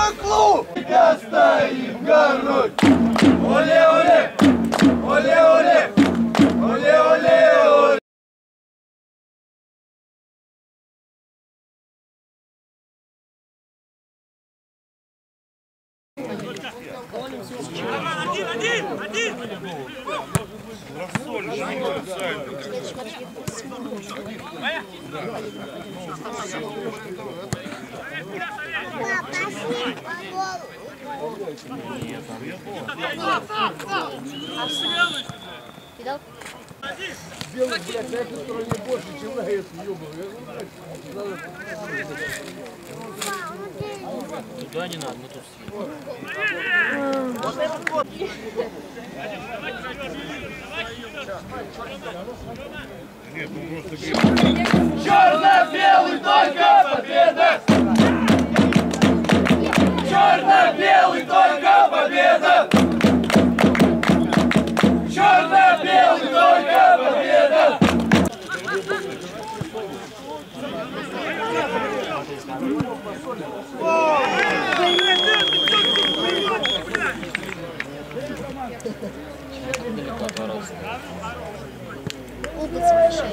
клуб! Я стоим горой! Оле-оле! Оле-оле! Оле-оле! Один! Белых, блядь, на этой стороне больше, чем на эту, ёбаную. Туда не надо, мы тут съедем. Нет, ну просто... Черно-белый только победа! Черно-белый только победа! Черно-белый только победа! Улыбаться большая.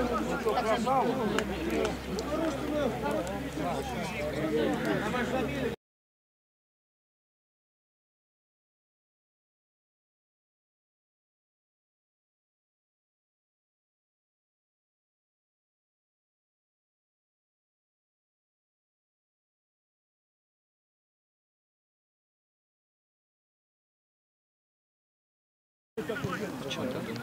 Что ты думаешь?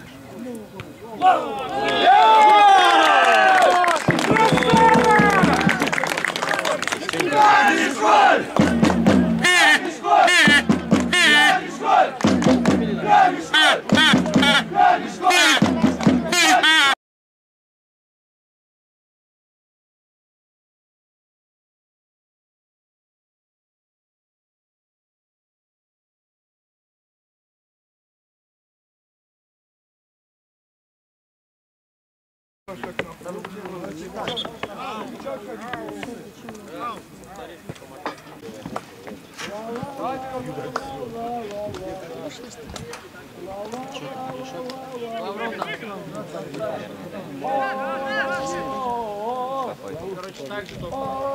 Короче, так же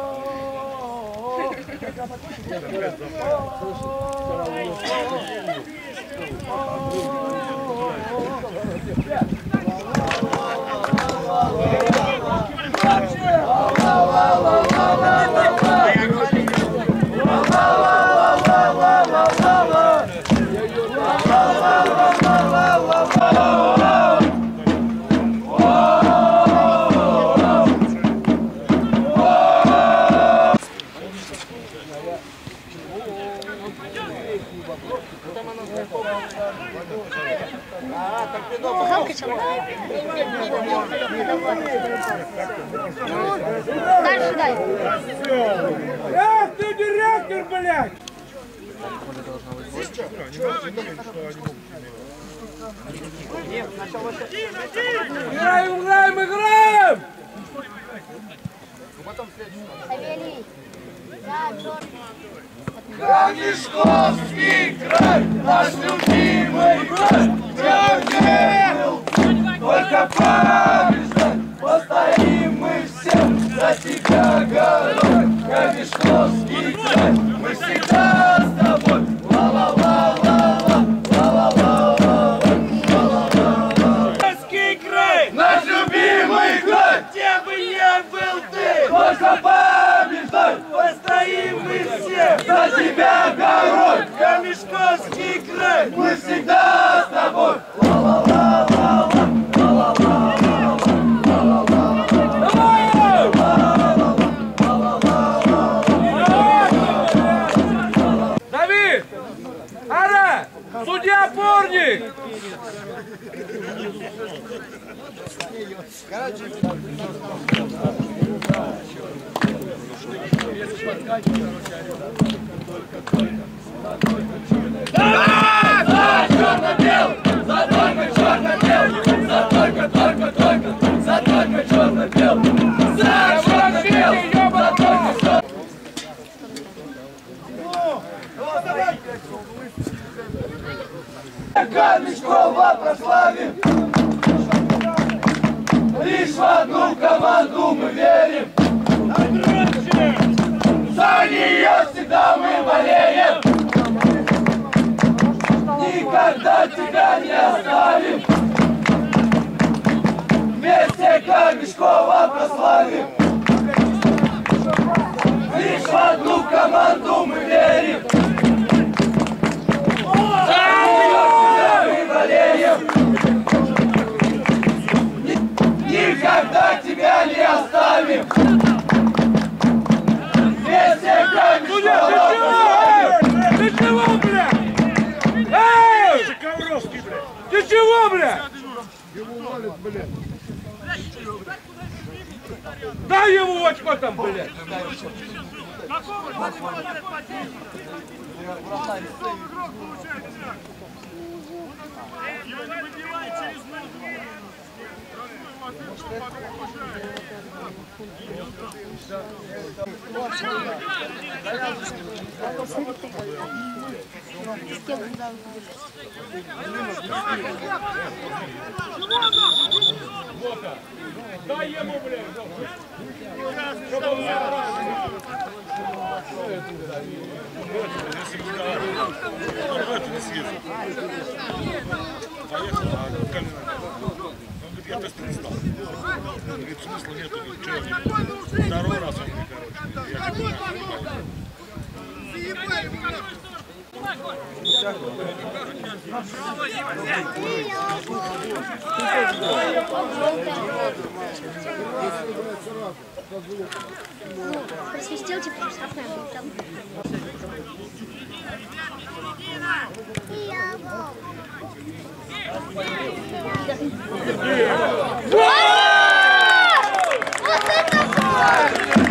Дальше дай. Эх, ты директор, блядь! Играем! Савелий. Да, черт. Камешковский край, наш любимый край, только побеждать, постоим мы все за тебя горой. Камешковский край, мы всегда с тобой. Ла-ла-ла-ла-ла, ла-ла-ла-ла-ла, ла-ла-ла-ла. Камешковский край, наш любимый край, где бы не был ты, только побеждать, постоим мы все за тебя горой. Камешковский край, мы всегда с тобой. Ла-ла-ла-ла-ла, ла-ла-ла-ла-ла, ла-ла-ла-ла-ла. Давид! Ара! Судья Порник! За черно-белый! За только черно-белый! За только! За только черно-белый! За черно-белый! За только черно-белый! Камешкова прославим. Лишь в одну команду мы верим. За нее всегда мы болеем. Никогда тебя не оставим. Вместе Камешкова прославим. Лишь в одну команду мы верим. За нее всегда мы болеем. Никогда тебя не оставим. Вместе Камешкова прославим. Ты чего, бля? Эй! Ты чего, бля? Его валит, блядь. Дай ему очко там, блядь. Дай ему, блядь. Поехал, а Калина. Он говорит, я тест не сдал. Он говорит, смысла нету, что? Второй раз он мне, короче. Я не знаю. Просвистел, типа, штрафная будет там. Вот это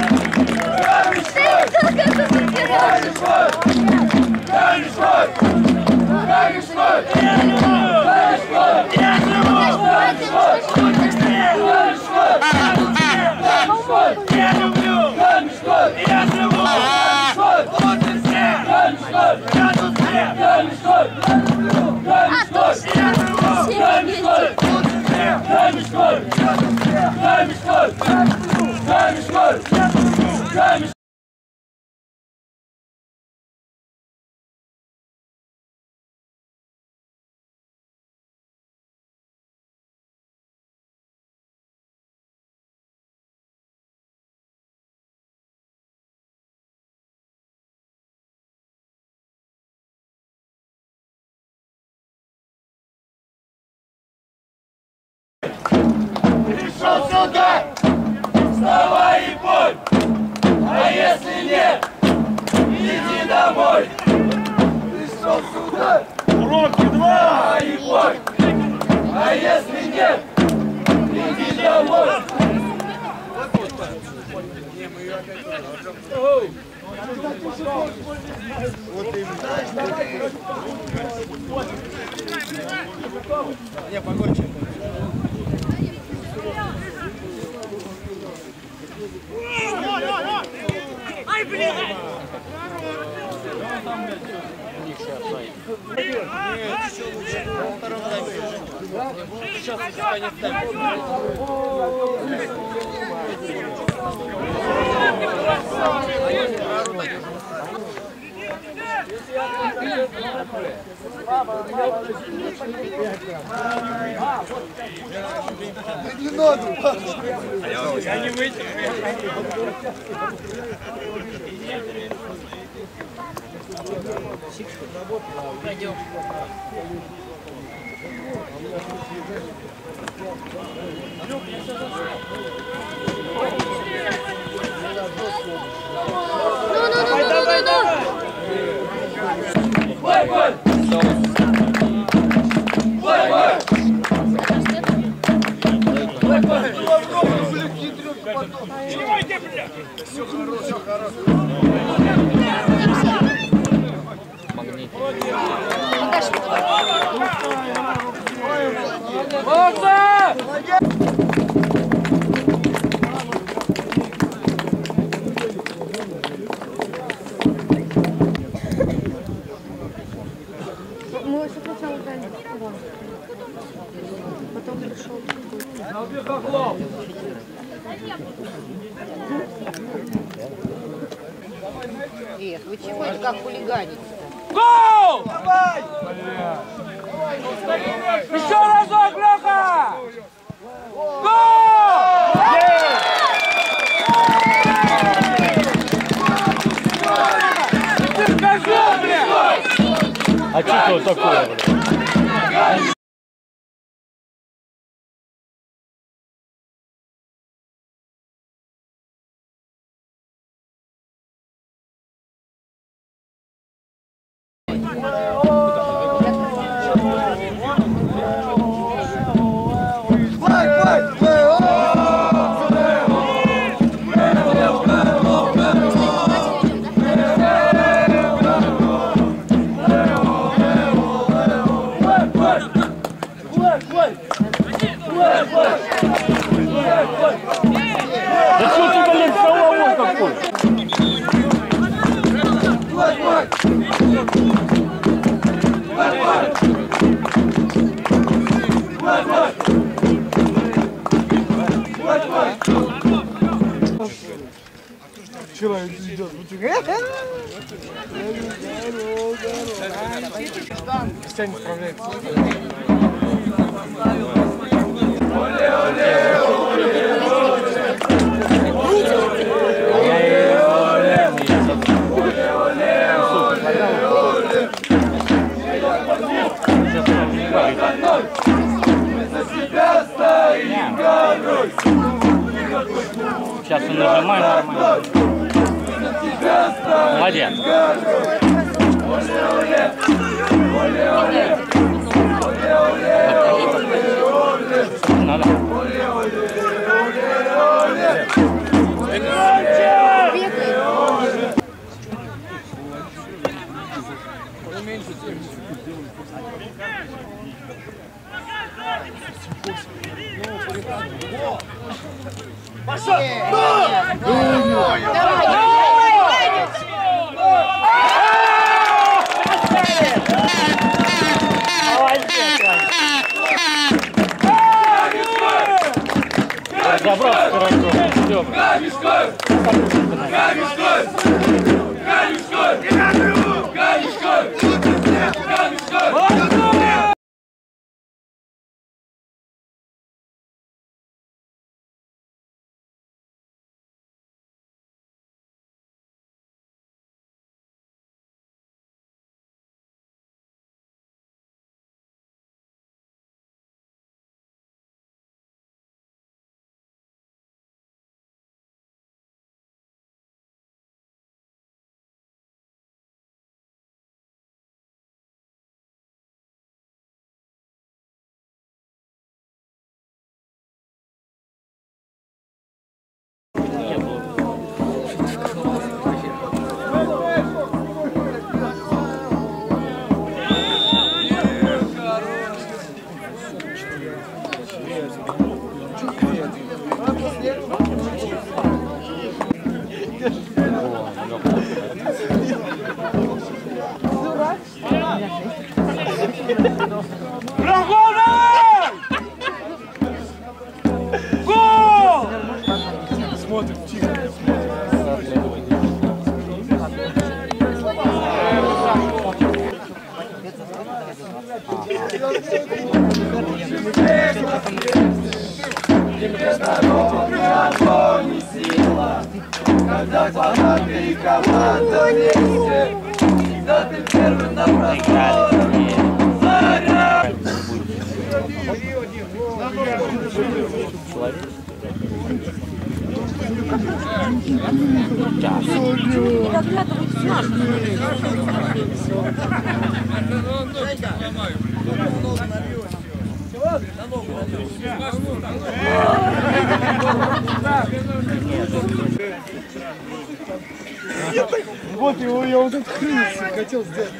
Пришел сюда, вставай и пой, а если нет, иди домой. Пришел сюда, Уроки 2! вставай и пой, а если нет, иди домой. Ай, блядь! Сейчас испанец ставит. Не надо! Я не выйду. Пойдем. Бой, бой! Бой, бой! Бой, бой! Все хорошо, все хорошо. Магнит. Мы еще сначала дали. Эх, вы чего это как хулиганите? Гол! Давай! Еще разок, Леха! Гол! Ты козел, блядь! А что это такое, блядь? Да что ты, блин, головой какой? Человек идет. Крестьяне справляются. Сейчас он нажимает нормально. Молодец. Надо. Забрался хорошо. Ганюшка! Ганюшка! Ганюшка! Ганюшка! Ганюшка! Гол, давай! Гол! Смотрим, тихо. Когда фанаты и команда вместе, когда ты первый на просторе, заря! Вот его, я вот этот хрен хотел сделать.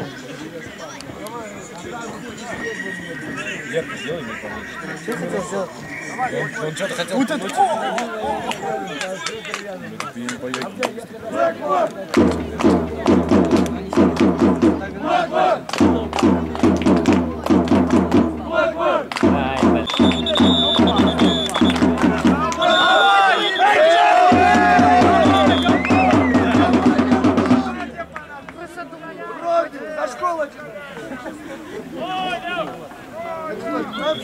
Ярко сделай, не получится. Что хотел сделать? Он что-то хотел. Вот это. Ты не поедешь. Ай, блядь.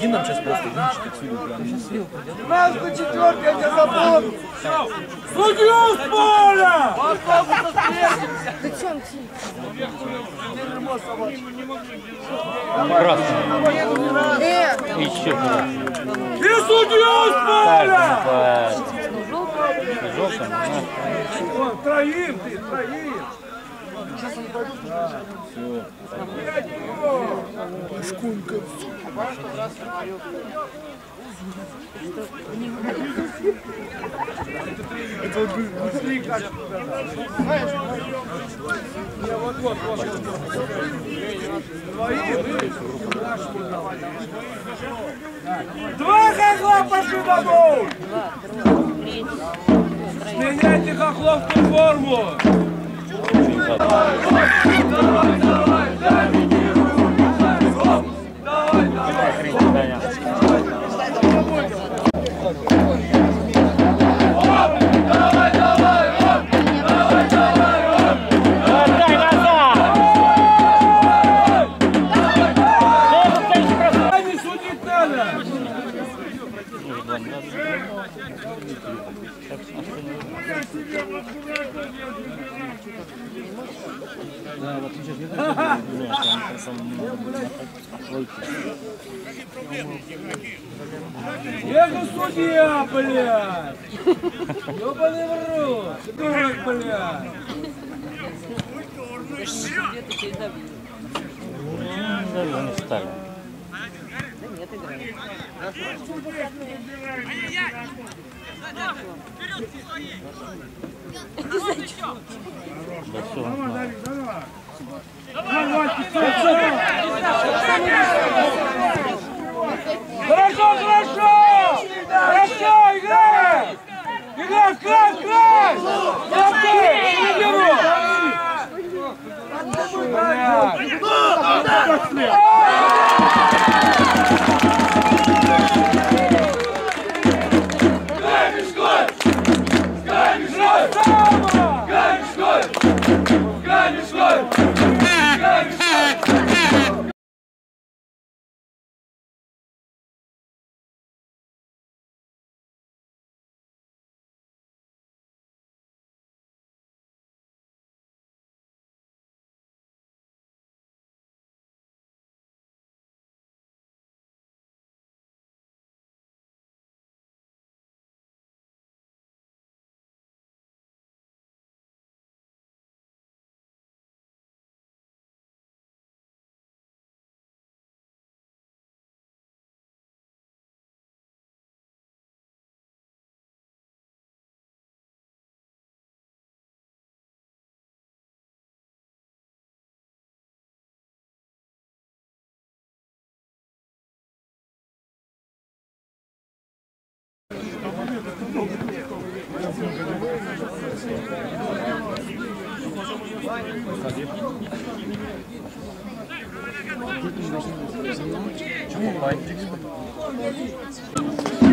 Прикинь, нам сейчас просто вынчить отсюда прям. Маску четверка не запомни! Судью с поля! Красный. Еще красный. И судью с поля! Желтый. Вон, троим ты, троим! Это вот быстрее кажется. Два хохла пошли домой! Сменяйте хохловскую форму! Не судить надо! Я же судья, блядь! Ёбаный в рот! Дурак, блядь! Не стали. Да все. Хорошо, хорошо! Хорошо, играй! Играй, край, край! Давай,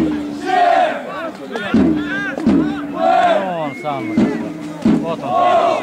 Он сам. Вот он.